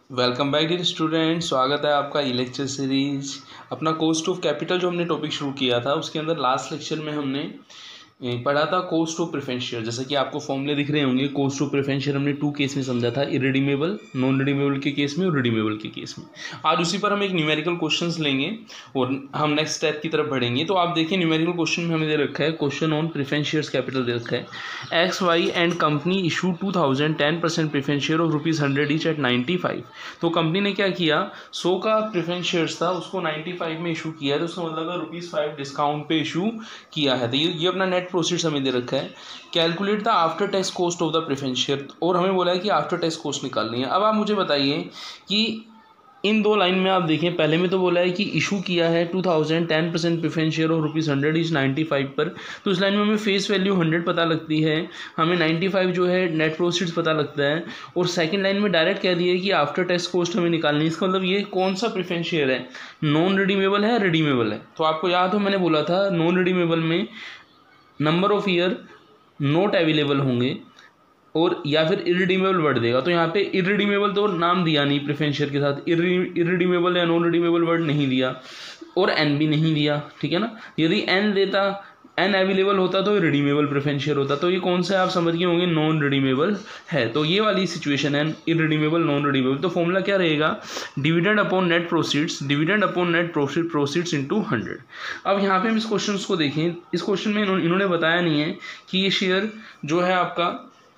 Welcome back dear student. स्वागत है आपका ई लेक्चर सीरीज। अपना कॉस्ट ऑफ कैपिटल जो हमने टॉपिक शुरू किया था उसके अंदर लास्ट लेक्चर में हमने पढ़ा था कॉस्ट ऑफ प्रेफरेंस शेयर। जैसे कि आपको फॉर्मूले दिख रहे होंगे, कॉस्ट ऑफ प्रेफरेंस शेयर हमने टू केस में समझा था, इरिडीमेबल नॉन रिडीमेबल के केस में और रिडीमेबल के केस में। आज उसी पर हम एक न्यूमेरिकल क्वेश्चंस लेंगे और हम नेक्स्ट स्टेप की तरफ बढ़ेंगे। तो आप देखिए न्यूमेरिकल क्वेश्चन में हमें दे रखा है question on preference shares capital दे रखा है X Y and company issue 2000 10% preference share of ₹100 each at 95। तो कंपनी ने क्या किया, 100 का प्रेफरेंस शेयर्स था उसको 95 में इशू किया है, तो उसका मतलब ₹5 डिस्काउंट पे इशू किया है। तो ये अपना नेट प्रोसीड्स हमें दे रखा है। Calculate the after tax cost of the preference share, और हमें बोला है कि आफ्टर टैक्स कॉस्ट निकालनी है। अब आप मुझे बताइए कि इन दो लाइन में आप देखें, पहले में तो बोला है कि इशू किया है 2000 10% प्रेफरेंस शेयर और ₹100 ईच 95 पर। तो इस लाइन में हमें फेस वैल्यू 100 पता लगती है, हमें 95 जो है नेट प्रोसीड्स पता लगता है, और सेकंड लाइन में डायरेक्ट कह दिया है कि आफ्टर टैक्स कॉस्ट हमें निकालनी है। इसका मतलब ये कौन सा प्रेफरेंस शेयर है, नॉन रिडीमेबल है रिडीमेबल है। तो आपको याद हो मैंने बोला था नॉन रिडीमेबल में number of year note available होंगे और या फिर इरिडीमेबल वर्ड देगा। तो यहाँ पे इरिडीमेबल तो नाम दिया नहीं प्रेफरेंस शेयर के साथ, इरिडीमेबल या नॉन रिडीमेबल वर्ड नहीं दिया और एन भी नहीं दिया, ठीक है ना। यदि एन देता, एन अवेलेबल होता तो रिडीमेबल प्रेफरेंस शेयर होता। तो ये कौन सा आप समझ गए होंगे, नॉन रिडीमेबल है। तो ये वाली सिचुएशन है इरिडीमेबल नॉन रिडीमेबल। तो फॉर्मूला क्या रहेगा, dividend upon net proceeds, dividend upon net proceeds into 100। अब यहाँ पे हम इस क्वेश्चन को देखें, इस क्वेश्चन में इन्होंने बताया नहीं है कि ये शेयर जो है आपका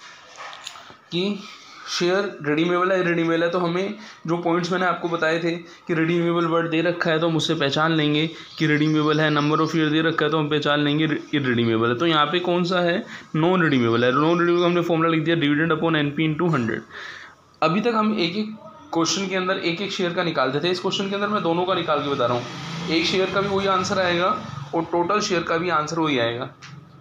कि शेयर रिडीमेबल है इरिडीमेबल है। तो हमें जो पॉइंट्स मैंने आपको बताए थे कि रिडीमेबल वर्ड दे रखा है तो हम उससे पहचान लेंगे कि रिडीमेबल है, नंबर ऑफ ईयर दे रखा है तो हम पहचान लेंगे इरिडीमेबल है। तो यहाँ पे कौन सा है, नॉन रिडीमेबल है। नॉन रिडीमेबल हमने फॉर्मूला लिख दिया डिविडेंड अपॉन एनपी इंटू 100। अभी तक हम एक एक क्वेश्चन के अंदर एक एक शेयर का निकालते थे, इस क्वेश्चन के अंदर मैं दोनों का निकाल के बता रहा हूँ। एक शेयर का भी वही आंसर आएगा और टोटल शेयर का भी आंसर वही आएगा।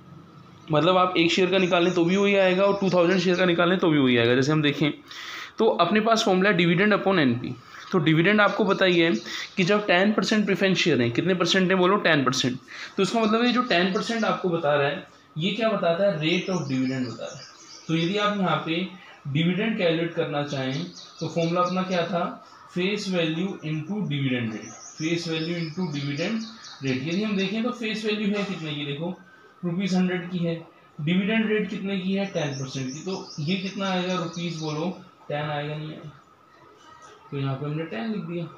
मतलब आप एक शेयर का निकालें तो भी वही आएगा और 2000 शेयर का निकालें तो भी वही आएगा। जैसे हम देखें तो अपने पास फॉर्मूला डिविडेंड अपॉन एनपी। तो डिविडेंड आपको बताइए कि जब 10% प्रेफरेंस शेयर है, कितने परसेंट है बोलो, 10%। तो इसका मतलब ये जो 10% आपको बता रहा है ये क्या बताता है, रेट ऑफ डिविडेंड बता रहा है। तो यदि आप यहाँ पे डिविडेंड कैलकुलेट करना चाहें तो फॉर्मूला अपना क्या था, face value into dividend rate, face value into dividend rate. यदि हम देखें तो फेस वैल्यू है कितने की, देखो ₹100 की है, डिविडेंड रेट कितने की है, 10% की। तो ये कितना आएगा, रुपीस बोलो 10 आएगा, नहीं आएगा। तो यहाँ पे हमने 10 लिख दिया।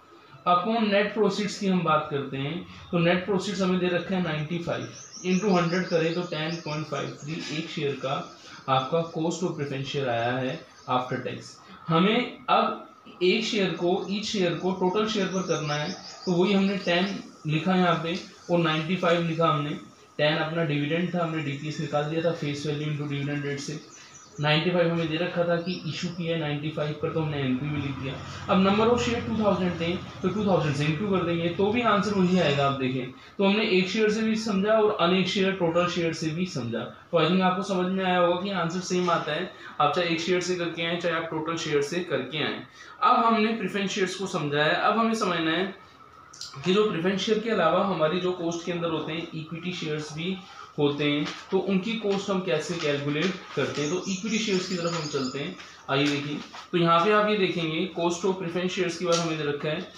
अपॉन नेट प्रोसीड्स की हम बात करते हैं तो नेट प्रोसीड्स हमें दे रखा है 95 इंटू 100 करें तो 10.53 एक शेयर का आपका कॉस्ट ऑफ प्रेफरेंस शेयर आया है आफ्टर टैक्स। हमें अब एक शेयर को, ईच शेयर को टोटल शेयर पर करना है, तो वही हमने 10 लिखा यहाँ पे और 95 लिखा हमने। 10 अपना डिविडेंड था, हमने डीपीएस निकाल दिया था face value into dividend rate से। 95 हमें दे रखा था कि इशू किया है 95 पर, तो हमने एनपी भी लिख दिया। अब नंबर ऑफ शेयर 2000 थे तो 2000 से इंटू कर देंगे तो भी आंसर वही आएगा। आप देखें तो हमने एक शेयर से भी समझा और अनेक शेयर टोटल शेयर से भी समझा। तो आई थिंक आपको समझ में आया होगा कि आंसर सेम आता है, आप चाहे एक शेयर से करके आए चाहे आप टोटल शेयर से करके आए। अब हमने प्रेफरेंस शेयर्स को समझा है, अब हमें समझना है कि जो प्रेफरेंस शेयर के अलावा हमारी जो कॉस्ट के अंदर होते हैं इक्विटी शेयर्स भी होते हैं, तो उनकी कॉस्ट हम कैसे कैलकुलेट करते हैं। तो इक्विटी शेयर्स की तरफ हम चलते हैं, आइए देखिए। तो यहाँ पे आप ये देखेंगे कॉस्ट ऑफ प्रेफरेंस शेयर्स की बात हमें दे रखा है,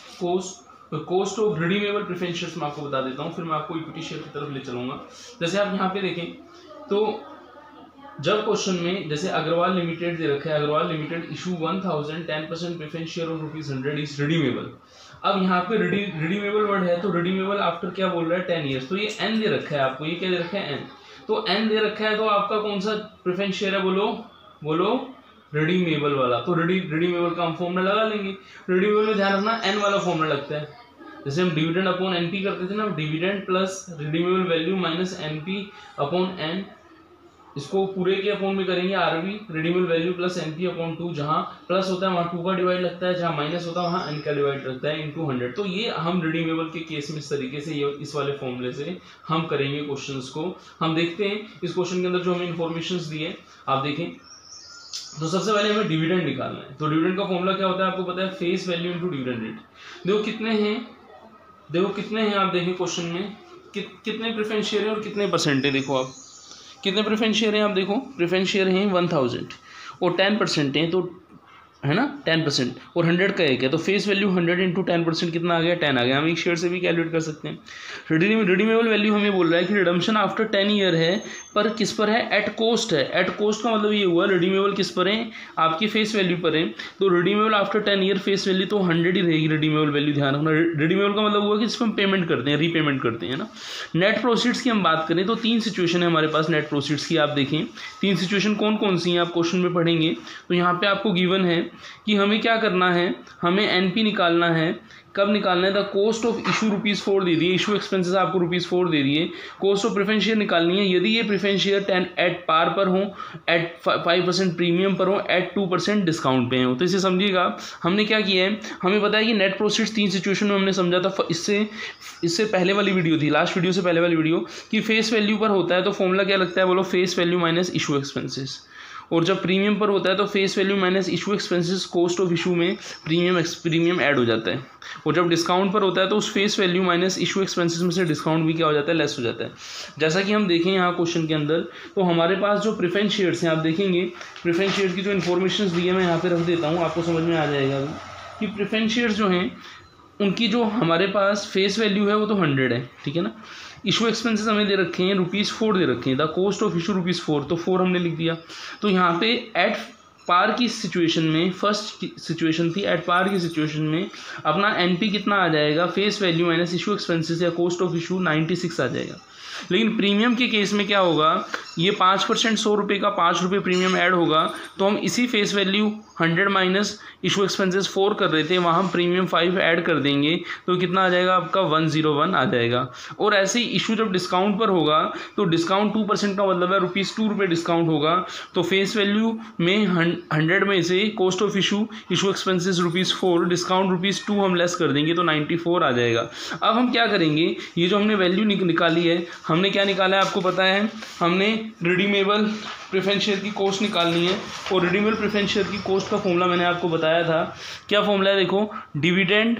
cost of redeemable preference shares मैं आपको बता देता हूँ, फिर मैं आपको इक्विटी शेयर की तरफ ले चलूंगा। जैसे आप यहाँ पे देखें तो जब क्वेश्चन में जैसे अग्रवाल लिमिटेड दे रखा है, Agarwal limited issue 1000 10% preference share of ₹100 is redeemable. अब यहाँ पे रिडीमेबल वर्ड है तो रिडीमेबल आफ्टर क्या बोल रहा है, 10 ईयर्स। तो ये एन दे रखा है आपको, ये क्या दे रखा है, एन। तो एन दे रखा है तो आपका कौन सा प्रेफरेंस शेयर है, बोलो रिडीमेबल वाला। तो रिडीमेबल का हम फॉर्मूला लगा लेंगे। रिडीमेबल में ध्यान रखना एन वाला फॉर्मूला लगता है। जैसे हम डिविडेंड अपॉन एनपी करते थे ना, dividend plus redeemable value minus NP upon N, इसको पूरे के अपॉन में करेंगे RB, redeemable value plus NP upon 2, जहां प्लस होता है वहां 2 का डिवाइड लगता है, जहां माइनस होता है वहां एन का डिवाइड लगता है इंटू 100। तो ये हम रिडीमेबल के केस में इस तरीके से, ये इस वाले फॉर्मूले से हम करेंगे क्वेश्चंस को। हम देखते हैं इस क्वेश्चन के अंदर जो हमें इन्फॉर्मेशंस दी है, आप देखें। तो सबसे पहले हमें डिविडेंड निकालना है। तो डिविडेंड का फॉर्मूला क्या होता है आपको पता है, face value into dividend rate. देखो कितने हैं, आप देखें क्वेश्चन में कितने प्रेफरेंस शेयर है और कितने परसेंट है। देखो आप कितने प्रेफरेंस शेयर हैं, आप देखो प्रेफरेंस शेयर हैं 1000 और 10% हैं, तो है ना 10%, और 100 का 1 है, तो फेस वैल्यू 100 इंटू 10% कितना आ गया 10 आ गया। हम एक शेयर से भी कैलकुलेट कर सकते हैं। रिडीमेबल वैल्यू हमें बोल रहा है कि रिडम्पशन आफ्टर 10 ईयर है, पर किस पर है, एट कॉस्ट है। एट कॉस्ट का मतलब ये हुआ रिडीमेबल किस पर है, आपकी फेस वैल्यू पर है, तो redeemable after 10 year face value तो 100 ही रहेगी रिडीमेबल वैल्यू, ध्यान रखना। रिडीमेबल का मतलब हुआ कि जिसमें हम पेमेंट करते हैं, रीपेमेंट करते हैं ना। नेट प्रोसीड्स की हम बात करें तो 3 सिचुएशन है हमारे पास नेट प्रोसीड्स की, आप देखें 3 सिचुएशन कौन कौन सी हैं आप क्वेश्चन में पढ़ेंगे। तो यहाँ पे आपको गिवन है कि हमें क्या करना है, हमें एनपी निकालना है। कब निकालना है, द कॉस्ट ऑफ इशू ₹4 दे दिए, इशू एक्सपेंसेस आपको ₹4 दे दिए। कॉस्ट ऑफ प्रेफरेंस शेयर निकालनी है, यदि ये प्रेफरेंस शेयर 10 एट पार पर हो, एट 5% प्रीमियम पर हो, एट 2% डिस्काउंट पे हो। तो इसे समझिएगा हमने क्या किया है, हमें पता है कि नेट प्रोसीड्स 3 सिचुएशन में हमने समझा था। इससे पहले वाली वीडियो थी, लास्ट वीडियो से पहले वाली वीडियो, कि फेस वैल्यू पर होता है तो फॉर्मूला क्या लगता है, बोलो face value minus issue expenses. और जब प्रीमियम पर होता है तो face value minus issue expenses, cost of issue में प्रीमियम ऐड हो जाता है। और जब डिस्काउंट पर होता है तो उस face value minus issue expenses में से डिस्काउंट भी क्या हो जाता है, लेस हो जाता है। जैसा कि हम देखें यहाँ क्वेश्चन के अंदर, तो हमारे पास जो प्रेफरेंस शेयर्स हैं, आप देखेंगे प्रेफरेंस शेयर की जो इन्फॉर्मेशन दी है मैं यहाँ पे रख देता हूँ, आपको समझ में आ जाएगा कि प्रेफरेंस शेयर्स जो हैं उनकी जो हमारे पास फेस वैल्यू है वो तो 100 है, ठीक है ना। इशू एक्सपेंसेस हमें दे रखे हैं ₹4 दे रखे हैं, द कॉस्ट ऑफ इशू ₹4, तो 4 हमने लिख दिया। तो यहाँ पे एट पार की सिचुएशन में, फर्स्ट सिचुएशन थी एट पार की सिचुएशन में, अपना एनपी कितना आ जाएगा, face value minus issue expenses या कॉस्ट ऑफ इशू 96 आ जाएगा। लेकिन प्रीमियम के केस में क्या होगा, ये 5% ₹100 का ₹5 प्रीमियम ऐड होगा, तो हम इसी face value 100 minus issue expenses 4 कर रहे थे, वहाँ हम प्रीमियम 5 ऐड कर देंगे, तो कितना आ जाएगा आपका 101 आ जाएगा। और ऐसे ही इशू जब डिस्काउंट पर होगा तो डिस्काउंट 2% का मतलब है ₹2 डिस्काउंट होगा, तो फेस वैल्यू में 100 में से cost of issue expenses ₹4, discount ₹2 हम लेस कर देंगे तो 94 आ जाएगा। अब हम क्या करेंगे, ये जो हमने वैल्यू निकाली है, हमने क्या निकाला है आपको पता है, हमने रिडीमेबल प्रेफरेंस शेयर की कॉस्ट निकालनी है। और रिडीमेबल प्रेफरेंस शेयर की कॉस्ट का फॉर्मूला मैंने आपको बताया था, क्या फॉर्मूला है देखो, dividend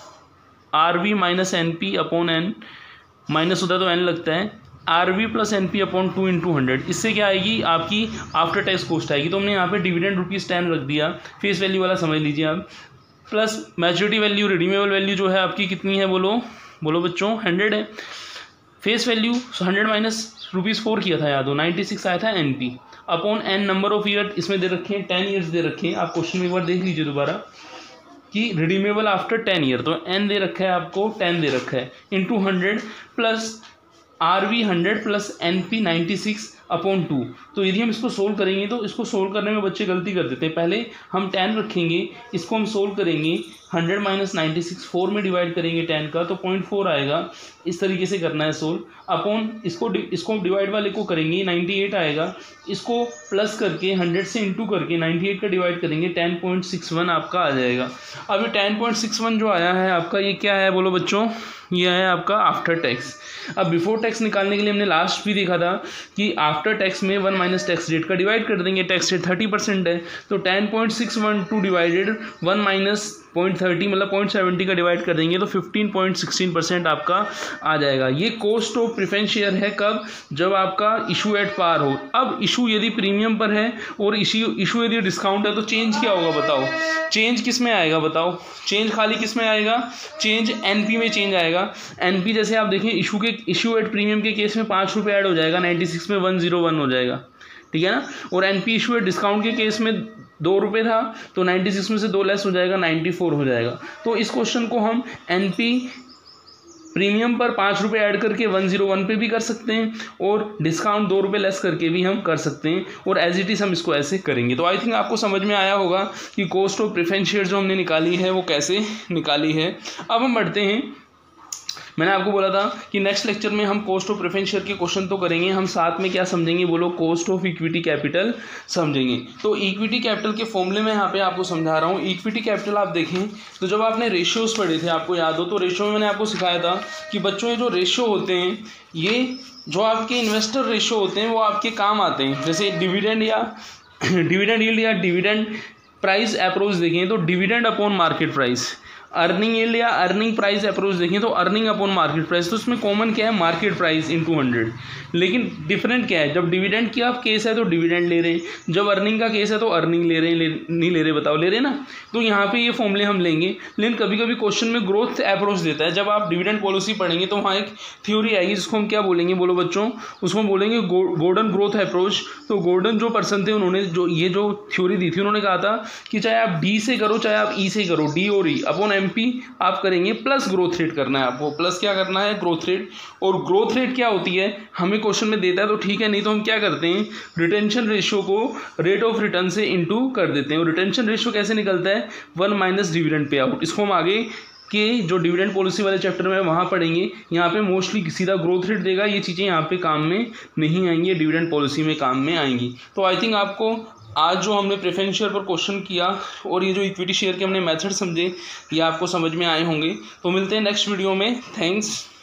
RV minus NP upon N, minus होता है तो N लगता है, RV plus NP upon 2 into 100। इससे क्या आएगी, आपकी आफ्टर टैक्स कॉस्ट आएगी। तो हमने यहाँ पे डिविडेंड ₹10 रख दिया, फेस वैल्यू वाला समझ लीजिए आप, plus maturity value, redeemable value जो है आपकी कितनी है, बोलो बच्चों 100 है। फेस वैल्यू 100 माइनस ₹4 किया था, याद हो 96 आया था NP upon N number of year इसमें दे रखे हैं, 10 ईयर्स दे रखे हैं। आप क्वेश्चन में एक बार देख लीजिए दोबारा कि रिडीमेबल आफ्टर 10 ईयर, तो N दे रखा है आपको, 10 दे रखा है, into 100 plus RV 100 plus NP 96 upon 2। तो यदि हम इसको सोल्व करेंगे तो इसको सोल्व करने में बच्चे गलती कर देते हैं, पहले हम 10 रखेंगे, इसको हम सोल्व करेंगे 100 माइनस 96 4 में डिवाइड करेंगे 10 का, तो 0.4 आएगा। इस तरीके से करना है सोल्व, अपॉन इसको डिवाइड वाले को करेंगे 98 आएगा, इसको प्लस करके 100 से इंटू करके 98 का डिवाइड करेंगे 10.61 आपका आ जाएगा। अब ये 10.61 जो आया है आपका, ये क्या है बोलो बच्चों, ये है आपका आफ्टर टैक्स। अब बिफोर टैक्स निकालने के लिए हमने लास्ट भी देखा था कि आफ्टर टैक्स में 1 माइनस टैक्स रेट का डिवाइड कर देंगे, टैक्स रेट 30% है, तो 10.612 डिवाइडेड 1 माइनस 0.30 मतलब 0.70 का डिवाइड कर देंगे तो 15.16% आपका आ जाएगा। ये कॉस्ट ऑफ प्रेफरेंस शेयर है कब, जब आपका इशू एट पार हो। अब इशू यदि प्रीमियम पर है और इशू यदि डिस्काउंट है तो चेंज क्या होगा बताओ, चेंज किस में आएगा बताओ, चेंज खाली किस में आएगा, चेंज NP में चेंज आएगा। NP जैसे आप देखें इशू एट प्रीमियम के केस में ₹5 ऐड हो जाएगा, 96 में 101 हो जाएगा, ठीक है ना। और NP इशू एट डिस्काउंट के केस में ₹2 था तो 96 में से 2 लेस हो जाएगा, 94 हो जाएगा। तो इस क्वेश्चन को हम NP प्रीमियम पर ₹5 ऐड करके 101 पे भी कर सकते हैं और डिस्काउंट ₹2 लेस करके भी हम कर सकते हैं, और एज इट इज़ हम इसको ऐसे करेंगे। तो आई थिंक आपको समझ में आया होगा कि कॉस्ट ऑफ प्रेफरेंस शेयर जो हमने निकाली है वो कैसे निकाली है। अब हम बढ़ते हैं, मैंने आपको बोला था कि नेक्स्ट लेक्चर में हम कॉस्ट ऑफ प्रेफरेंस शेयर के क्वेश्चन तो करेंगे, हम साथ में क्या समझेंगे बोलो, कॉस्ट ऑफ इक्विटी कैपिटल समझेंगे। तो इक्विटी कैपिटल के फॉर्मूले में यहाँ पे आपको समझा रहा हूँ। इक्विटी कैपिटल आप देखें तो जब आपने रेशियोज पढ़े थे, आपको याद हो तो रेशियो में मैंने आपको सिखाया था कि बच्चों ये जो रेशियो होते हैं, ये जो आपके इन्वेस्टर रेशियो होते हैं वो आपके काम आते हैं। जैसे डिविडेंड यील्ड या डिविडेंड प्राइस अप्रोच देखें तो dividend upon market price, earning yield या अर्निंग प्राइस अप्रोच देखें तो अर्निंग अपॉन मार्केट प्राइस, तो उसमें कॉमन क्या है, मार्केट प्राइस इन 200, लेकिन डिफरेंट क्या है, जब डिविडेंड की आप केस है तो डिविडेंड ले रहे हैं, जब अर्निंग का केस है तो अर्निंग ले रहे हैं, नहीं ले रहे, बताओ ले रहे ना। तो यहाँ पे ये फॉर्मूले हम लेंगे, लेकिन कभी कभी क्वेश्चन में ग्रोथ अप्रोच देता है। जब आप डिविडेंड पॉलिसी पढ़ेंगे तो वहाँ एक थ्योरी आएगी जिसको हम क्या बोलेंगे, बोलो बच्चों, उसको बोलेंगे गॉर्डन ग्रोथ अप्रोच। तो गॉर्डन जो पर्सन थे उन्होंने जो ये जो थ्योरी दी थी, उन्होंने कहा था कि चाहे आप डी से करो चाहे आप ई से करो, डी और ई अपॉन एमपी आप करेंगे, प्लस ग्रोथ रेट करना है आपको, प्लस क्या करना है, ग्रोथ रेट। और ग्रोथ रेट क्या होती है, हमें क्वेश्चन में देता है तो ठीक है, नहीं तो हम क्या करते हैं, रिटेंशन रेशियो को रेट ऑफ रिटर्न से इनटू कर देते हैं। और रिटेंशन रेशियो कैसे निकलता है, 1 माइनस डिविडेंड पे आउट। इसको हम आगे के जो डिविडेंड पॉलिसी वाले चैप्टर में वहाँ पढ़ेंगे। यहाँ पे मोस्टली सीधा ग्रोथ रेट देगा, ये चीज़ें यहाँ पे काम में नहीं आएंगी, डिविडेंड पॉलिसी में काम में आएंगी। तो आई थिंक आपको आज जो हमने प्रेफरेंस शेयर पर क्वेश्चन किया और ये जो इक्विटी शेयर के हमने मेथड समझे, ये आपको समझ में आए होंगे। तो मिलते हैं नेक्स्ट वीडियो में। थैंक्स।